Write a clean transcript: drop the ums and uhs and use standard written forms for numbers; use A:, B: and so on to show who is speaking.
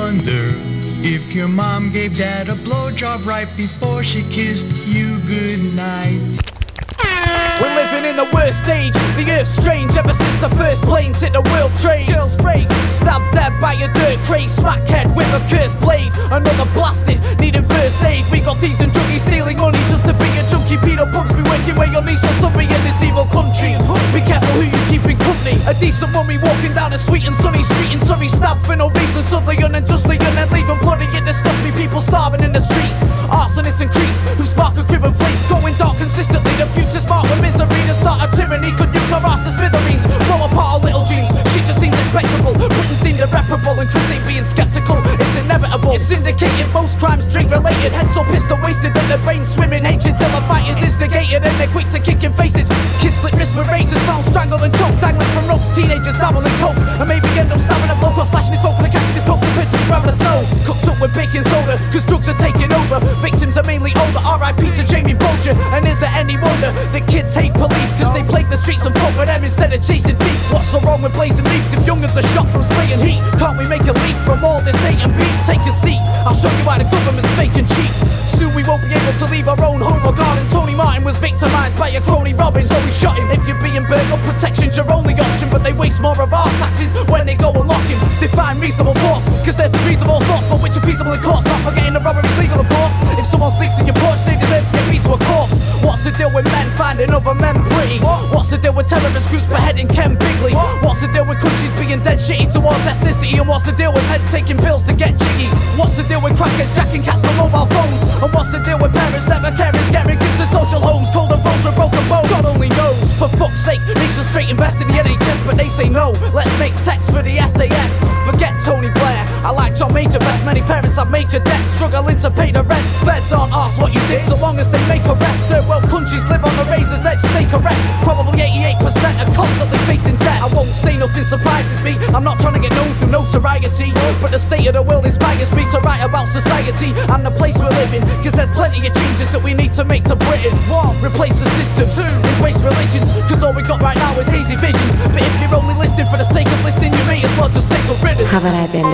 A: wonder if your mom gave dad a blowjob right before she kissed you goodnight.
B: We're living in the worst age, the earth's strange. Ever since the first planes hit the world trade, girls raped, stabbed dead by a dirt crate, smackhead with a cursed blade. Another blasted, needing first aid. We got thieves and junkies stealing money just to be a junkie. Pedo punks be working where your niece or somebody in this evil country. Be careful who you keep in company. A decent mummy walking down a sweet and sunny street in Surrey, stabbed for no reason, suddenly unjustly, and then leaving bloody. It disgusts me, people starving in the streets. Arsonists and creeps who spark a crib and fleece, going dark consistently. The future's marked with misery. To start a tyranny, could you harass the smithereens? Blow apart our little dreams. She just seems respectable. Britain's deemed irreparable, and Chris ain't being skeptical. It's inevitable. It's syndicated. Most crimes drink related. Heads so pissed and wasted that their brains swim in hatred till a fight is instigated, and they're quick to kick in faces. Kids split wrists with razors, found strangled and choked, dangling from ropes. Teenagers dabbling coke, and maybe end up stabbing a bloke or slashing his throat for the cash in his poke. The pictures grabbing the snow, cooked up with baking soda, cause drugs are taking over. Victims are mainly older. R.I.P. to Jamie Bolger. And is it any wonder that kids hate police? Cause they plague the streets and fuck with them instead of chasing thieves. What's so wrong with blazing leaves if young'uns are shot from spraying heat? Can't we make a leap from all this hate and beat? Take a seat, I'll show you why the government's fake and cheap. Soon we won't be able to leave our own home or garden. Tony Martin was victimised by a crony Robin, so we shot him. If you're being burnt up, protection's your only option. But they waste more of our taxes when they go and lock him. Define reasonable force, cause there's degrees of all sorts, but which are feasible in courts. Not forgetting the robbery's legal, of course. If someone sleeps in your porch, they deserve to get beat to a corpse. What's the deal with men finding other men pretty? What's the deal with terrorist groups beheading Ken Bigley? What's the deal with countries being dead shitty towards ethnicity? And what's the deal with heads taking pills to get jiggy? What's the deal with crackheads jacking cats for mobile phones? And what's the deal with parents never caring, scaring kids to social homes? Cold and phones with broken bones, God only knows. For fuck's sake, nation straight invest in the NHS, but they say no. Let's make text for the SAS. Forget Tony Blair, I like John Major best. Many parents have major debts, struggling to pay the rent. Feds aren't asked what you did, so long as they make arrests. Third world countries live on the razor's edge, stay correct. Probably 88% are constantly facing debt. I won't say nothing surprises me, I'm not trying to get known through notoriety, but the state of the world inspires me to write about society and the place we're living. Cause there's plenty of changes that we need to make to Britain. 1. Replace the system. 2. Embrace religions, cause all we got right now is hazy visions. But if you're only listening for the sake of listening, you may as well just say good riddance.
C: Haven't I been